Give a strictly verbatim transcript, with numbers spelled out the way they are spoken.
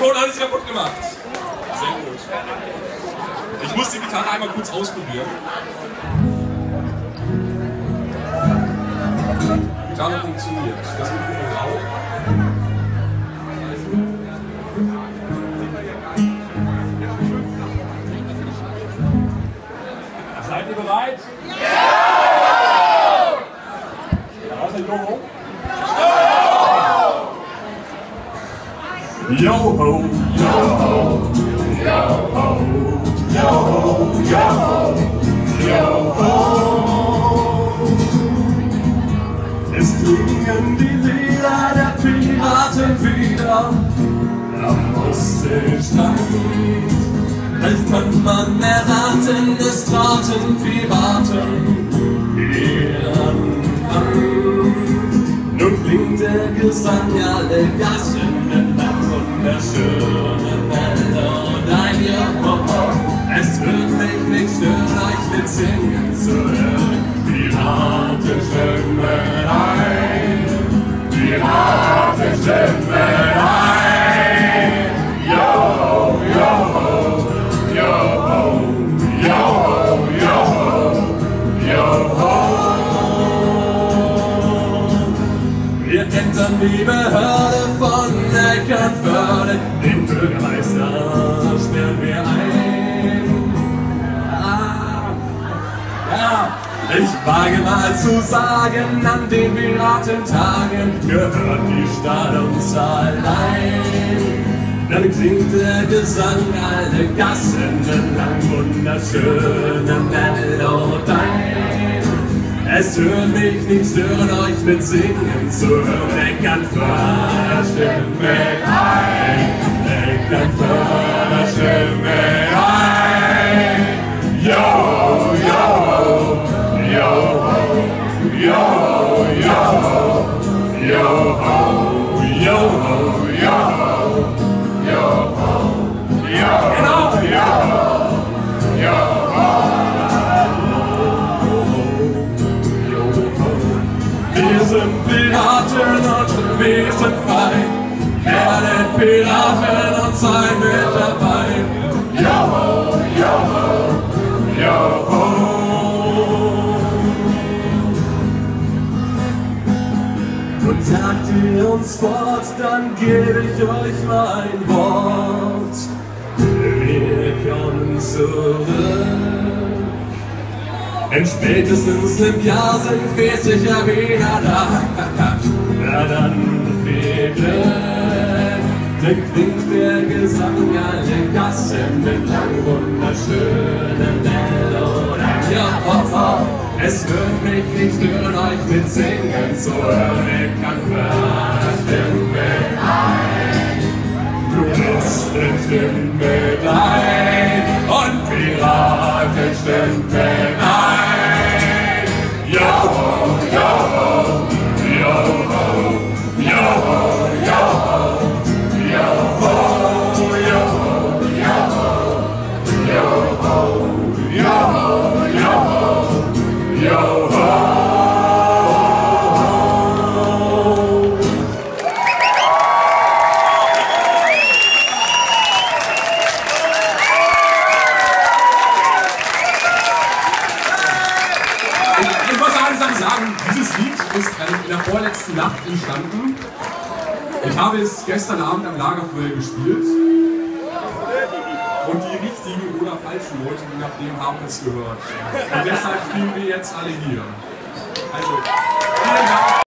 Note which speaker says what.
Speaker 1: Ton alles kaputt gemacht. Sehr gut. Ich muss die Gitarre einmal kurz ausprobieren. Die Gitarre funktioniert. Das Mikrofon auch. Seid ihr bereit? Ja! Was ist Joho? Yo-ho, yo-ho, yo-ho, yo-ho, yo-ho, yo-ho. Es klingen die Lieder der Piraten wieder am Ostseestrand. Als kann man erraten, es traten Piraten hier an. Nun klingt der Gesang alle Gassen entlang von der schönen Melodie. Es wird mich nicht stören, euch mit Singen zu hören. Piraten stimmen ein, Piraten stimmen ein. Yo, yo, yo, yo, yo, yo. Wir entern die Behörde von Eckernförde, den Bürgermeister sperren wir ein. Ah, ja, ich wage mal zu sagen, an den Piratentagen gehört die Stadt uns allein. Dann klingt der Gesang alle Gassen entlang wunderschöne Melodien. Es hört mich nicht stören, euch mit Singen zu hören. Eckernförde Stimme ein, Eckernförde Stimme ein. Yo, yo, yo, yo, yo, yo, yo, yo, yo. Genau, ja. Wir sind Piraten und wir sind frei. Werdet Piraten und seid mit dabei. Joho, joho, joho. Und sagt ihr uns fort, dann gebe ich euch mein Wort. Wir kommen zurück. Denn spätestens im Jahr sind wir sicher wieder da. Na dann viel Glück. Dann klingt der Gesang alle Gassen entlang wunderschönen Melodien. Ja, oh, oh. Es wird mich nicht stören, euch mit Singen zu hören. Ich kann verstimmen mit ein. Du bist bestimmt mit ein. Und Piraten stimmt mit ein. Joho, joho, joho, joho, joho, joho, joho, joho, joho, joho, joho, joho. Sagen, dieses Lied ist in der vorletzten Nacht entstanden. Ich habe es gestern Abend am Lagerfeuer gespielt und die richtigen oder falschen Leute, je nachdem, haben es gehört. Und deshalb spielen wir jetzt alle hier. Also, vielen Dank.